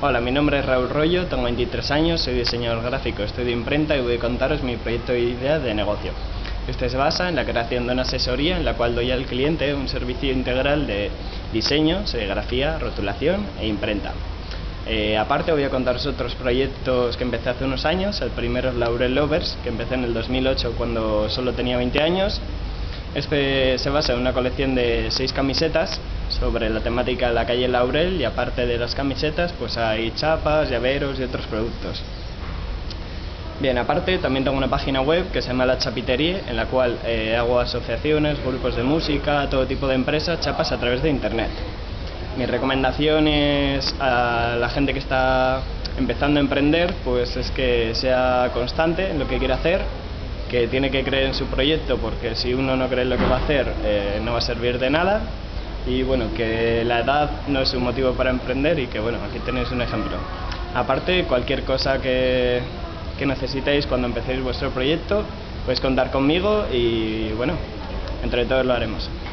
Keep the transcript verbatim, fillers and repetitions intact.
Hola, mi nombre es Raúl Rollo, tengo veintitrés años, soy diseñador gráfico, estudio imprenta y voy a contaros mi proyecto de idea de negocio. Este se basa en la creación de una asesoría en la cual doy al cliente un servicio integral de diseño, serigrafía, rotulación e imprenta. Eh, aparte voy a contaros otros proyectos que empecé hace unos años. El primero es Laurel Lovers, que empecé en el dos mil ocho cuando solo tenía veinte años. Este se basa en una colección de seis camisetas sobre la temática de la calle Laurel, y aparte de las camisetas pues hay chapas, llaveros y otros productos. Bien, aparte también tengo una página web que se llama La Chapiterie, en la cual eh, hago asociaciones, grupos de música, todo tipo de empresas, chapas a través de internet. Mis recomendaciones a la gente que está empezando a emprender pues es que sea constante en lo que quiere hacer, que tiene que creer en su proyecto, porque si uno no cree en lo que va a hacer eh, no va a servir de nada, y bueno, que la edad no es un motivo para emprender, y que bueno, aquí tenéis un ejemplo. Aparte, cualquier cosa que, que necesitéis cuando empecéis vuestro proyecto, podéis contar conmigo y bueno, entre todos lo haremos.